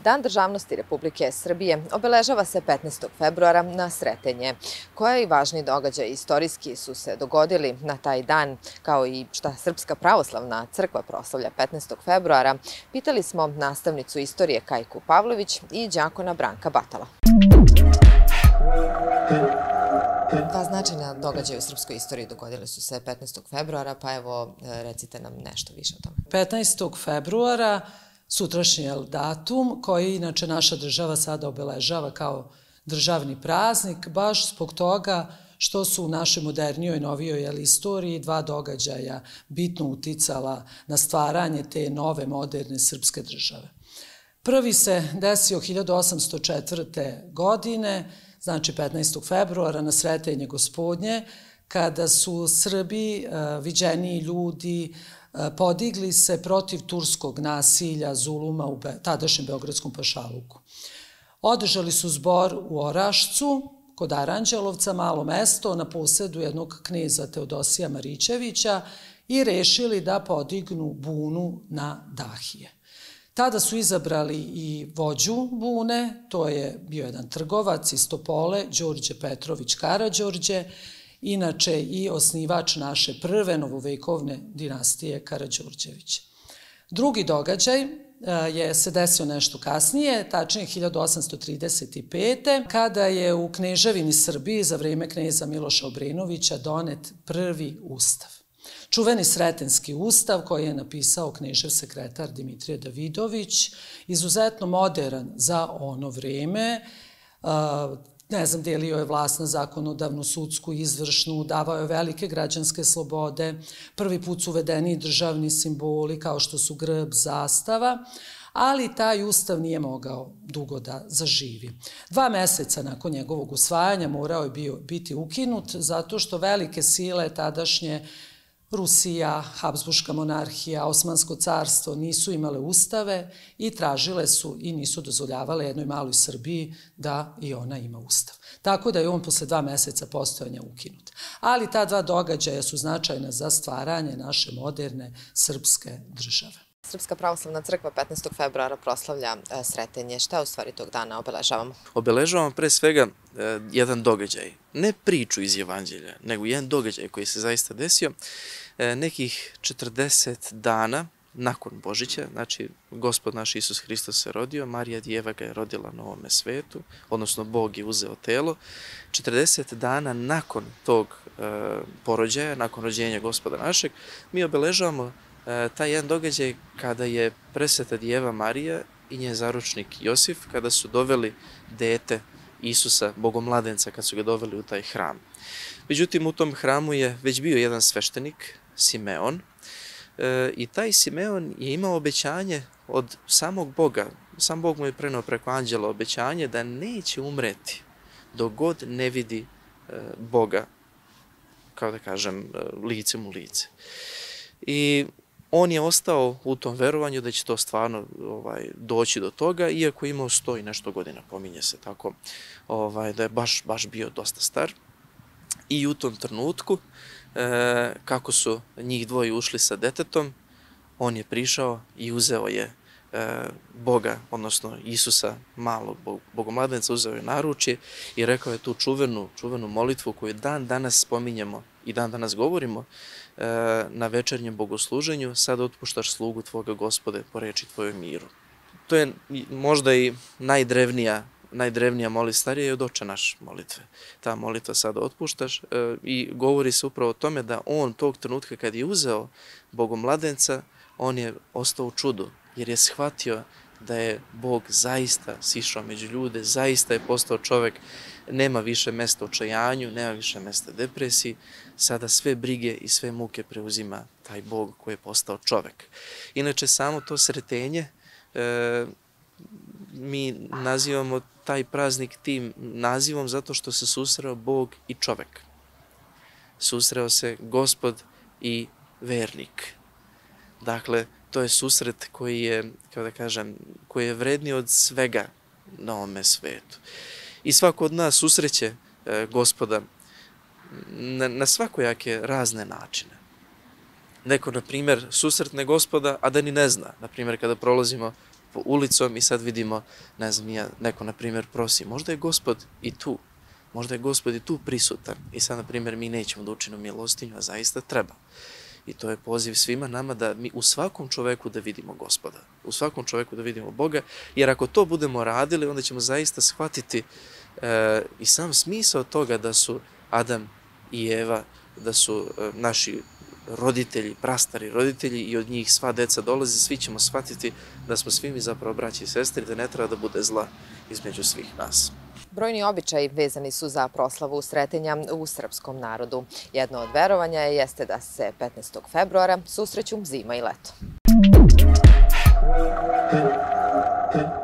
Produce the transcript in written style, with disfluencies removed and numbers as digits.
Dan državnosti Republike Srbije obeležava se 15. februara na Sretenje. Koji važni događaji istorijski su se dogodili na taj dan, kao i šta Srpska pravoslavna crkva proslavlja 15. februara, pitali smo nastavnicu istorije Kajku Pavlović i đakona Branka Batala. Dva značajna događaja u srpskoj istoriji dogodili su se 15. februara, pa evo recite nam nešto više o tome. 15. februara, sutrašnji je datum koji inače naša država sada obeležava kao državni praznik, baš zbog toga što su u našoj modernijoj, novijoj istoriji dva događaja bitno uticala na stvaranje te nove, moderne srpske države. Prvi se desio 1804. godine, znači 15. februara na Sretenje Gospodnje, kada su Srbi, viđeniji ljudi, podigli se protiv turskog nasilja, zuluma u tadašnjem Beogradskom pašaluku. Održali su zbor u Orašcu, kod Aranđelovca, malo mesto, na posedu jednog kneza Teodosija Marićevića i rešili da podignu bunu na Dahije. Tada su izabrali i vođu bune, to je bio jedan trgovac iz Topole, Đorđe Petrović Karađorđe, inače i osnivač naše prve novovekovne dinastije Karađorđevića. Drugi događaj se desio nešto kasnije, tačnije 1835. kada je u Kneževini Srbiji za vreme kneza Miloša Obrenovića donet prvi ustav. Čuveni Sretenski ustav koji je napisao knežev sekretar Dimitrije Davidović, izuzetno modern za ono vreme, delio je vlast na zakonodavnu, sudsku, izvršnu, davao je velike građanske slobode, prvi put su uvedeni državni simboli kao što su grb, zastava, ali taj ustav nije mogao dugo da zaživi. 2 meseca nakon njegovog usvajanja morao je biti ukinut zato što velike sile tadašnje Rusija, Habsburška monarhija, Osmansko carstvo nisu imale ustave i tražile su i nisu dozvoljavale jednoj maloj Srbiji da i ona ima ustav. Tako da je on posle 2 meseca postojanja ukinut. Ali ta dva događaja su značajna za stvaranje naše moderne srpske države. Srpska pravoslavna crkva 15. februara proslavlja Sretenje. Šta u stvari tog dana obeležavamo? Obeležavamo pre svega jedan događaj. Ne priču iz Evanđelja, nego jedan događaj koji se zaista desio. Nekih 40 dana nakon Božića, znači Gospod naš Isus Hristos se rodio, Marija Djeva ga je rodila na ovome svetu, odnosno Bog je uzeo telo. 40 dana nakon tog porođaja, nakon rođenja Gospoda našeg, mi obeležavamo taj jedan događaj kada je presveta Djeva Marija i njen zaručnik Josif, kada su doveli dete Isusa, bogomladenca, kad su ga doveli u taj hram. Međutim, u tom hramu je već bio jedan sveštenik, Simeon, i taj Simeon je imao obećanje od samog Boga. Sam Bog mu je preneo preko anđela obećanje da neće umreti dok god ne vidi Boga, kao da kažem, licem u lice. I on je ostao u tom verovanju da će to stvarno doći do toga, iako je imao 100 i nešto godina, pominje se tako, da je baš bio dosta star. I u tom trenutku, kako su njih dvoje ušli sa detetom, on je prišao i uzeo je Boga, odnosno Isusa, malog bogomladenca, uzeo je naručje i rekao je tu čuvenu molitvu koju dan danas spominjemo i dan danas govorimo na večernjem bogosluženju: sad otpuštaš slugu tvoga Gospode po reči tvojoj miru. To je možda i najdrevnija molitva, starija je od Oče naš molitve. Ta molitva sada otpuštaš i govori se upravo o tome da on tog trenutka kad je uzeo bogomladenca, on je ostao u čudu, jer je shvatio da je Bog zaista sišao među ljude, zaista je postao čovek, nema više mesta očajanju, nema više mesta depresiji, sada sve brige i sve muke preuzima taj Bog koji je postao čovek. Inače, samo to sretenje, mi nazivamo taj praznik tim nazivom zato što se susreo Bog i čovek. Susreo se Gospod i vernik. Dakle, to je susret koji je, kao da kažem, koji je vredniji od svega na ovome svetu. I svako od nas susreće Gospoda na svakojake razne načine. Neko, na primjer, susretne Gospoda, a da ni ne zna. Na primjer, kada prolazimo po ulicom i sad vidimo, ne znam, neko, na primjer, prosi, možda je Gospod i tu, možda je Gospod i tu prisutan i sad, na primjer, mi nećemo da učinimo milostinju, a zaista treba. I to je poziv svima nama da mi u svakom čoveku da vidimo Gospoda, u svakom čoveku da vidimo Boga, jer ako to budemo radili, onda ćemo zaista shvatiti i sam smisao toga da su Adam i Eva, da su naši roditelji, prastari roditelji i od njih sva deca dolaze, svi ćemo shvatiti da smo svi mi zapravo braći i sestri, da ne treba da bude zla između svih nas. Brojni običaji vezani su za proslavu Sretenja u srpskom narodu. Jedno od verovanja jeste da se 15. februara susreću zima i leto.